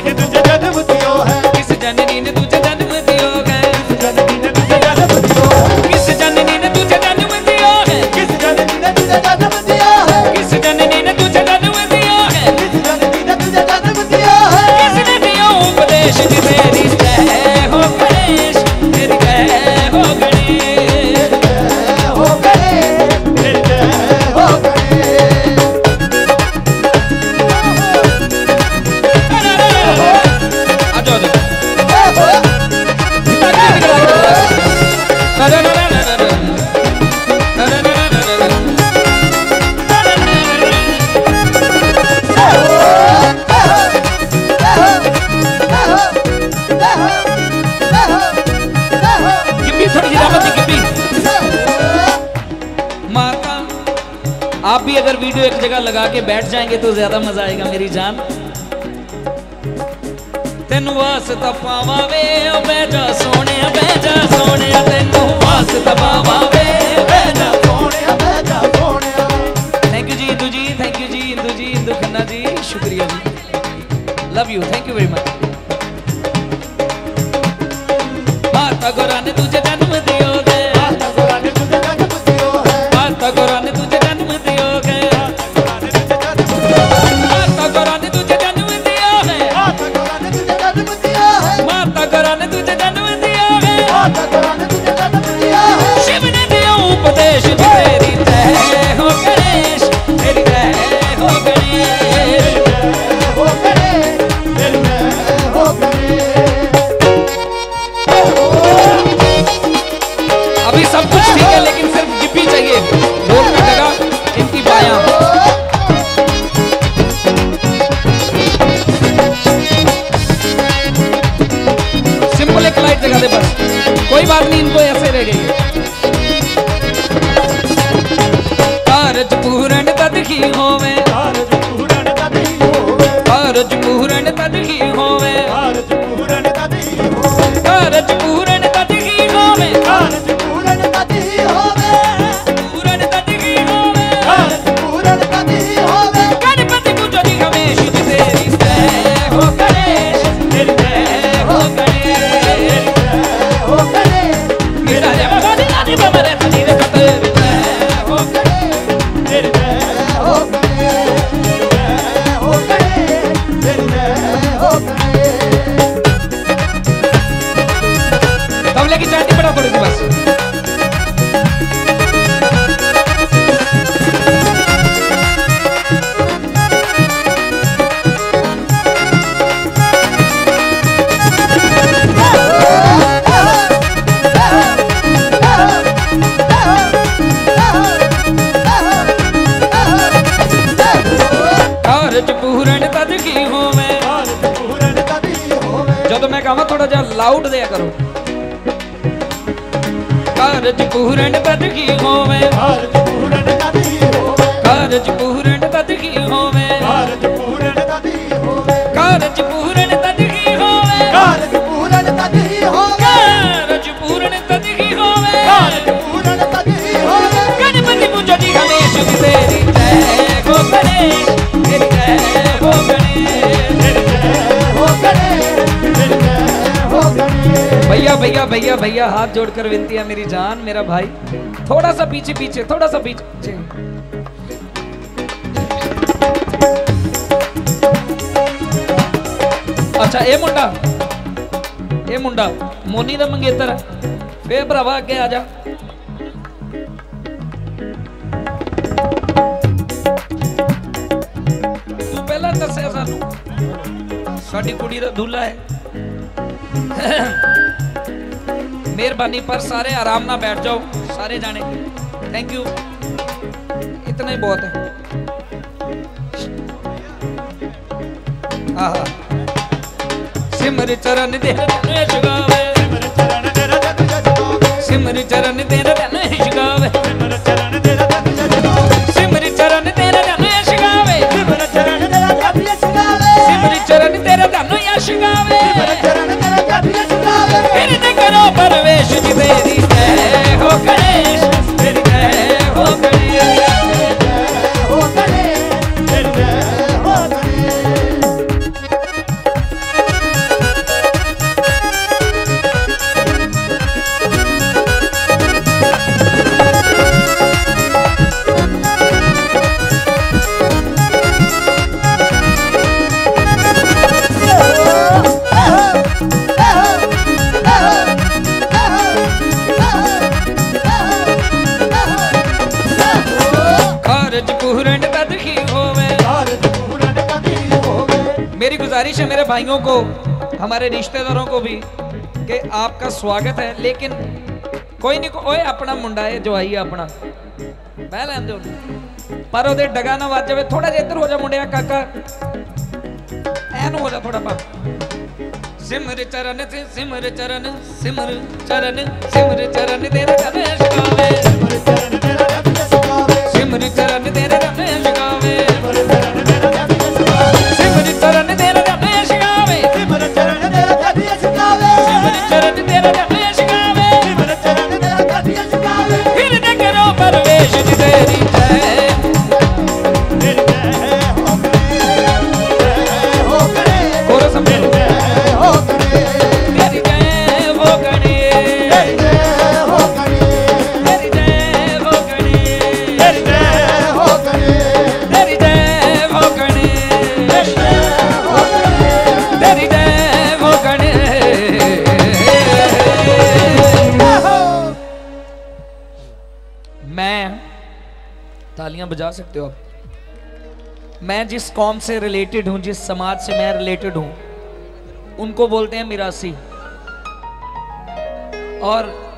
आप भी अगर वीडियो एक जगह लगा के बैठ जाएंगे तो ज्यादा मजा आएगा मेरी जान। तेन वास्ता पावा वे बैजा सोने बैजा सोने तेन वास्ता पावा वे बैजा सोने बैजा सोने। Thank you ji Indu ji, thank you ji Indu ji, Indu Khanna ji, शुक्रिया जी, love you, thank you very much. माता गौरा ने तुझे जन्म दियो दे, माता गौरा ने तुझे जन्म दियो है, माता गौरा ने तुझे जन्म दियो है, माता गौरा ने तुझे जन्म दिया है, माता गौरा ने तुझे जन्म दिया है, माता गौरा ने तुझे जन्म दिया है, माता गौरा ने तुझे जन्म दिया है। शिव ने दिया उपदेश तेरी जय हो गणेश, तेरी जय हो गणेश, हो गणेश, तेरी जय हो गणेश। अभी सब कुछ ठीक है लेकिन सिर्फ गिप्पी चाहिए, बोल की जगह इनकी बायां। सिंपल एक लाइट जगा दे बस, कोई बात नहीं, इनको ऐसे रह गई। कारज पूर्ण तद ही होवे, कारज पूर्ण तद ही होवे, कारज पूर्ण तद ही होवे, कारज पूर्ण तद ही होवे, कारज पूर्ण तद ही होवे, कारज पूर्ण तद ही होवे, पूर्ण तद ही होवे, कारज पूर्ण तद ही होवे। गणपति पूजो जी हमेश तेरी जय हो गणेश, तेरी जय हो गणेश, तेरी जय हो गणेश। मेरा जय भगवान आदि बमरे तनी रे तेरी जय हो गणेश, तेरी जय हो गणेश, तेरी जय हो गणेश, तेरी जय हो गणेश। तबले की चाटी बढ़ा थोड़ी सी बस। कारज पूर्ण तद की होवे, कारज पूर्ण तद ही होवे। जब मैं कहां थोड़ा जा लाउड दिया करो। कारज पूर्ण तद की होवे, कारज पूर्ण तद ही होवे, कारज पूर्ण तद की होवे, कारज पूर्ण तद ही होवे, कारज पूर्ण तद ही होवे, कारज पूर्ण तद ही होवे, कारज पूर्ण तद ही होवे, कारज पूर्ण तद ही होवे। गणपति पूजो जी हमेश तेरी जय हो गणेश, तेरी जय हो गणेश, तेरी जय हो गणेश, तेरी जय हो गणेश। भैया भैया भैया भैया हाथ जोड़कर विनती है मेरी जान, मेरा भाई थोड़ा सा पीछे पीछे, थोड़ा सा पीछे। अच्छा ए मुंडा मोनी दा मंगेतर है, फिर भरावा अगे आ जा। तू पहला दस्या सानू साडी कुड़ी दा दूल्हा है। मेहरबानी पर सारे आराम ना बैठ जाओ, सारे जाने, थैंक यू, इतना ही बहुत है। आहा सिमर चरण तेरा धन यश गावे, सिमर चरण तेरा धन यश गावे, सिमर चरण तेरा धन यश गावे, सिमर चरण तेरा धन यश गावे, सिमर चरण तेरा धन यश गावे, सिमर चरण तेरा धन यश गावे, सिमर चरण तेरा धन यश गावे। कीर्ति करो परवेश जी तेरी जय हो गणेश, तेरी जय हो गणेश, तेरी जय हो गणेश, तेरी जय हो गणेश। फरमाइश है मेरे भाइयों को, हमारे रिश्तेदारों को भी कि आपका स्वागत है, लेकिन कोई नहीं, ओए अपना मुंडा है जो आई अपना बह लैन दो, पर ओदे डगा ना वज जावे। थोड़ा जिहा इधर हो जा मुंडिया, काका ऐन हो जा थोड़ा पा। सिमर चरण से सिमर चरण, सिमर चरण, सिमर चरण तेरे गणेश गावे, सिमर चरण तेरे गणेश गावे, सिमर चरण तेरे गणेश गावे, सिमर चरण तेरे गणेश गावे, सिमर चरण तेरे गणेश गावे, सिमर चरण तेरे गणेश गावे। हृदय करो परवेश तेरी जय, तेरी जय हो करे, कोरो समझो हो करे, तेरी जय हो करे, तेरी जय हो करे, तेरी जय हो करे, तेरी जय हो करे, तेरी जय हो करे, तेरी जय हो करे। मैं तालियां बजा सकते हो आप। मैं जिस कौम से रिलेटेड हूं, जिस समाज से मैं रिलेटेड हूं, उनको बोलते हैं मिरासी। और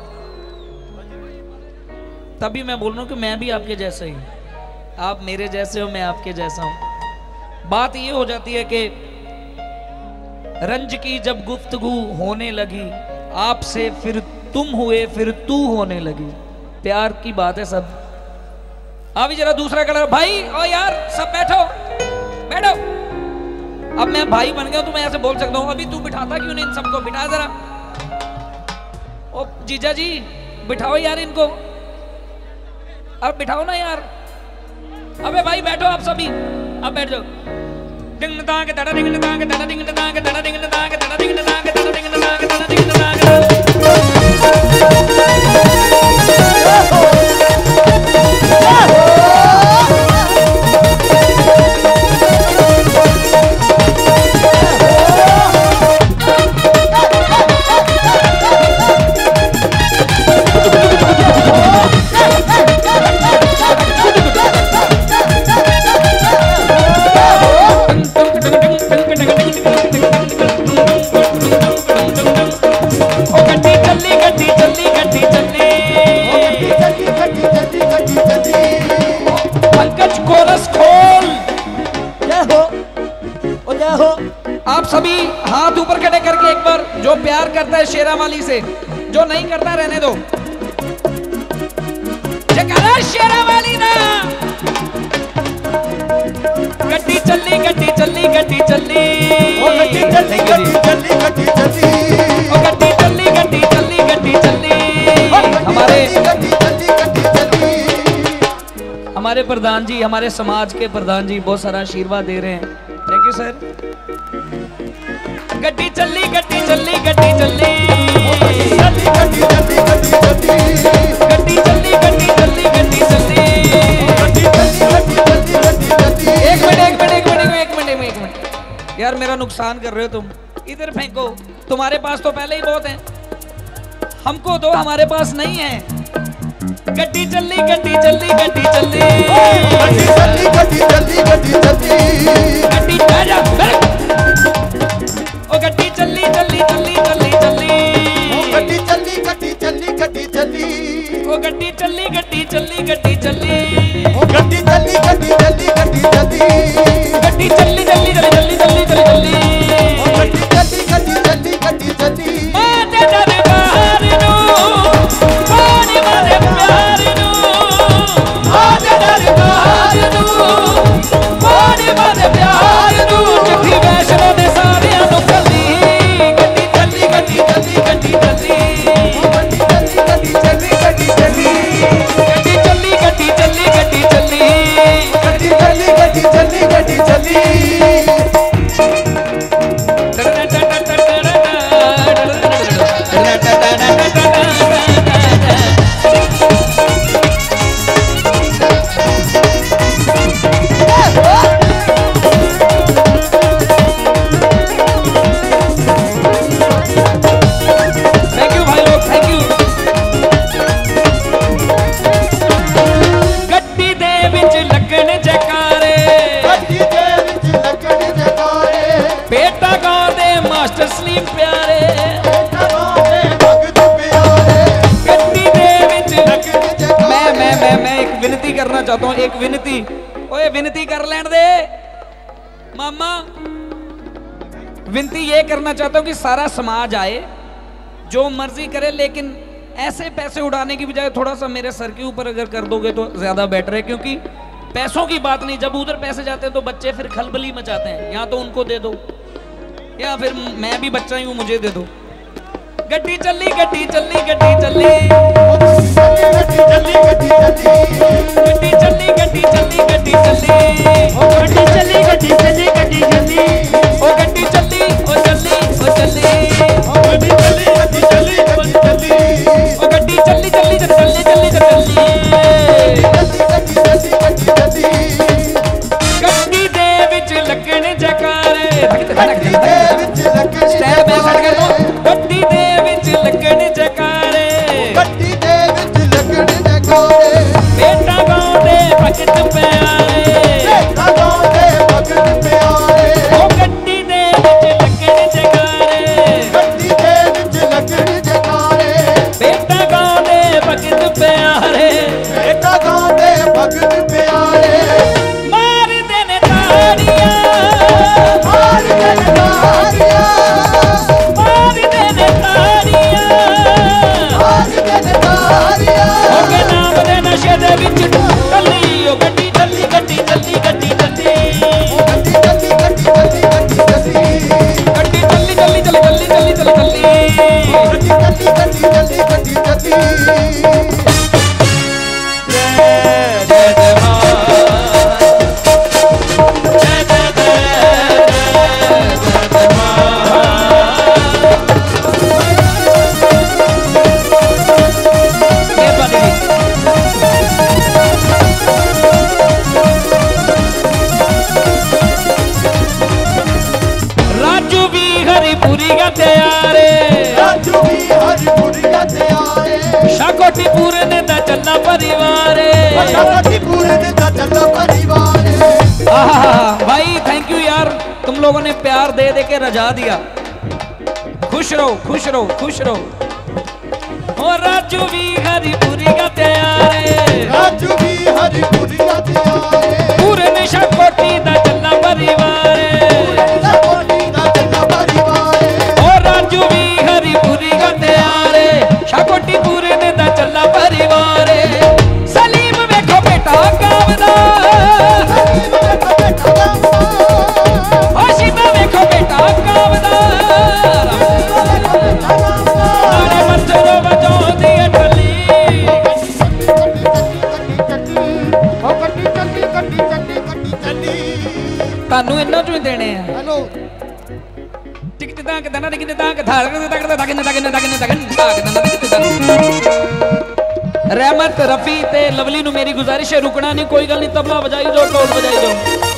तभी मैं बोल रहा हूं कि मैं भी आपके जैसा ही हूं, आप मेरे जैसे हो, मैं आपके जैसा हूं। बात ये हो जाती है कि रंज की जब गुफ्तगू होने लगी, आपसे फिर तुम हुए, फिर तू होने लगी। प्यार की बात है सब। अभी जरा दूसरा कलर भाई, ओ यार सब बैठो बैठो। अब मैं भाई बन गया तो मैं ऐसे बोल सकता हूं, अभी तू बिठाता क्यों नहीं इन सबको? बिठा जरा। ओ जीजा जी बिठाओ यार इनको, अब बिठाओ ना यार। अबे भाई बैठो आप सभी, अब बैठ जाओ। डिंग दांग दड़ा डिंग दांग दड़ा डिंग दांग दड़ा डिंग दांग दड़ा डिंग दांग दड़ा डिंग दांग दड़ा डिंग दांग। आप सभी हाथ ऊपर खड़े करके एक बार, जो प्यार करता है शेरावाली से, जो नहीं करता रहने दो। जयकारा शेरावाली ना। गड्डी चली गड्डी चली गड्डी चली, ओ गड्डी चली गड्डी चली गड्डी चली, ओ गड्डी चली गड्डी चली गड्डी चली। हमारे प्रधान जी, हमारे समाज के प्रधान जी बहुत सारा आशीर्वाद दे रहे हैं। Thank you sir. गड्डी चली गड्डी चली गड्डी चली, गड्डी चली गड्डी चली गड्डी चली, गड्डी चली गड्डी चली गड्डी चली, गड्डी चली गड्डी चली गड्डी चली। एक मिनट यार, मेरा नुकसान कर रहे हो तुम। इधर फेंको, तुम्हारे पास तो पहले ही बहुत है, हमको दो, हमारे पास नहीं है। गड्डी चली गड्डी चली गड्डी चली, गड्डी चली गड्डी चली गड्डी चली, गड्डी ओ गड्डी चली चली चली चली चली, गड्डी चली गड्डी चली गड्डी चली, ओ गड्डी चली गड्डी चली गड्डी चली, ओ गड्डी चली गड्डी चली गड्डी चली, गड्डी चली चली चली चली चली चली चली, ओ गड्डी चली गड्डी चली गड्डी चली। माते दरबार नु पानी माते प्यार नु, माते दरबार नु पानी माते प्यार नु, चिट्ठी गाँव दे मास्टर सलीम प्यारे मैं एक विनती करना चाहता हूँ, एक विनती। ओए विनती कर लेने दे मामा। विनती ये करना चाहता हूँ कि सारा समाज आए, जो मर्जी करे, लेकिन ऐसे पैसे उड़ाने की बजाय थोड़ा सा मेरे सर के ऊपर अगर कर दोगे तो ज्यादा बेटर है, क्योंकि पैसों की बात नहीं, जब उधर पैसे जाते हैं तो बच्चे फिर खलबली मचाते हैं। या तो उनको दे दो या फिर मैं भी बच्चा ही हूँ, मुझे दे दो। गड्डी चली गड्डी चली गड्डी चली गड्डी चली गड्डी चली गड्डी चली गड्डी चली गड्डी चली गड्डी चली गड्डी चली ओ गड्डी चली ओ चली ओ चली गड्डी चली गड्डी चली गड्डी चली ओ गड्डी चली चली चली चली चली गड्डी दे विच लगण जकारे गड्डी दे विच लगण स्टैंड मैं सेट कर दो। गड्डी दे विच लगण जकारे गड्डी दे विच लगण जकारे बेटा गाँव दे भगत प्यारे बेटा गाँव दे भगत प्यारे ओ गड्डी दे विच लगण जकारे गड्डी दे विच लगण जकारे बेटा गाँव दे भगत प्यारे बेटा गाँव दे भगत प्यारे मार देने ताड़ियां मार देने ताड़ियां मार देने ताड़ियां मार देने ताड़ियां ओ के नाम दे नशे दे विच टल्ली ओ गड्डी चली गड्डी चली गड्डी चली ओ गड्डी चली गड्डी चली गड्डी चली गड्डी चली चली चली चली चली चली चली गड्डी चली गड्डी चली गड्डी चली जय जय मां शाकोटी पूरन दा चला परिवार शाकोटी पूरन दा चला परिवार। भाई थैंक यू यार, तुम लोगों ने प्यार दे दे के रजा दिया। खुश रहो खुश रहो खुश रहो। ओ राजू भी हरिपुरी का तैयार राजू भी हरिपुरी का तैयार पूरन शाकोटी दा चला परिवार शाकोटी दा चला परिवार ओ राजू भी हरिपुरी का तैयार शाकोटी पूरन दा चला परिवार। सलीम वेखो बेटा गावदा सलीम वेखो बेटा गावदा ओ सीता वेखो बेटा गावदा नारे मस्तरो बजाउंदी टली ओ गड्डी चली गड्डी चली गड्डी चली तानू इन्ना चों देने हैं। हेलो टिक टिक ताक दना टिक ताक धार कर तक तक तक तक रहमत रफी ते लवली नु मेरी गुजारिश है रुकना नहीं, कोई गल नहीं, तबला बजाई दो ढोल बजाई दो।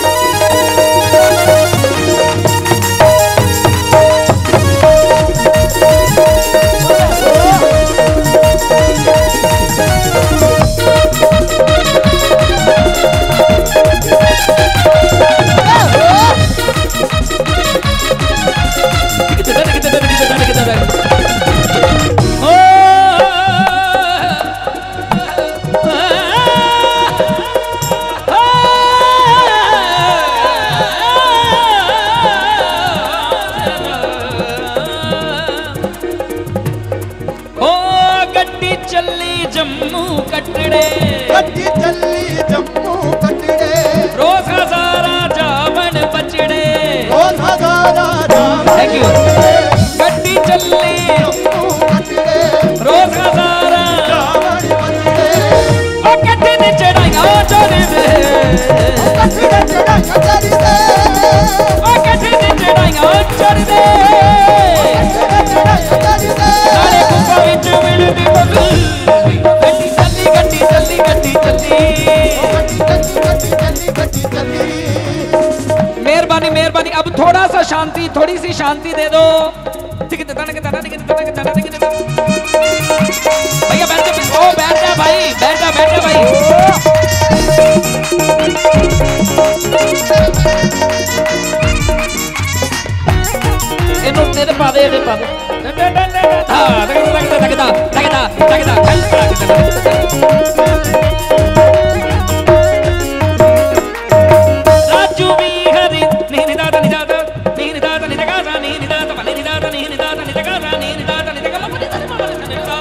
जम्मू कटड़े गड्डी चली जम्मू कटड़े रोज हजारा जावन बचड़े रोज हजारा जावन गड्डी चली जम्मू कटड़े रोज हजारा जावन बचड़े ओ कट्टे ने चढ़ाइया चढ़े दे ओ कट्टे ने चढ़ाइया चढ़े दे ओ कट्टे ने चढ़ाइया चढ़े दे नारे गुफा विच मिलदी बदल मेहरबानी मेहरबानी। अब थोड़ा सा शांति, थोड़ी सी शांति दे दो। भैया बैठ जा, ओ बैठ जा भाई, बैठ जा बैठ जा भाई। ਇਹਨੂੰ ਤੇਰੇ ਪਾ ਦੇ ਇਹਦੇ ਪਾ ਦੇ ਹਾਂ ਤਗਦਾ ਰਾਜੂ ਵੀ ਹਰੀ ਨੀ ਨੀ ਦਾਦਾ ਨੀ ਦਾਦਾ ਨੀ ਨੀ ਦਾਦਾ ਨੀ ਦਾਦਾ ਨੀ ਨੀ ਦਾਦਾ ਨੀ ਦਾਦਾ ਨੀ ਨੀ ਦਾਦਾ ਨੀ ਦਾਦਾ ਨੀ ਨੀ ਦਾਦਾ ਨੀ ਦਾਦਾ ਮਾ ਨੀ ਦਾਦਾ ਮਾ ਨੀ ਦਾਦਾ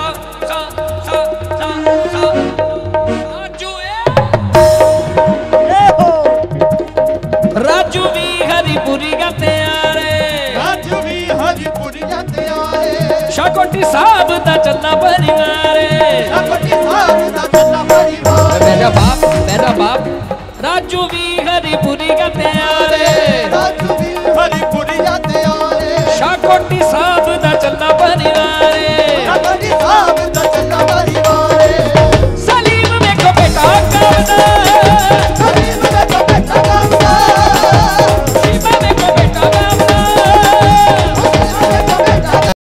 ਰਾਜੂ ਵੀ ਹਰੀਪੁਰੀ ਗਾਤੇ ਆਰੇ ਰਾਜੂ ਵੀ ਹਰੀਪੁਰੀ ਗਾਤੇ ਆਰੇ ਸ਼ਾਕੋਟੀ ਸਾਹਿਬ ਦਾ ਚੱਲਾ ਪਰਿਵਾਰੇ ਸ਼ਾਕੋਟੀ ਸਾਹਿਬ ਦਾ ਚੱਲਾ ਪਰਿਵਾਰ ਮੇਰਾ ਬਾਪ ਰਾਜੂ ਵੀ ਹਰੀਪੁਰੀ ਗਾਤੇ ਆਰੇ ਰਾਜੂ ਵੀ ਹਰੀਪੁਰੀ ਗਾਤੇ ਆਰੇ ਸ਼ਾਕੋਟੀ ਸਾਹਿਬ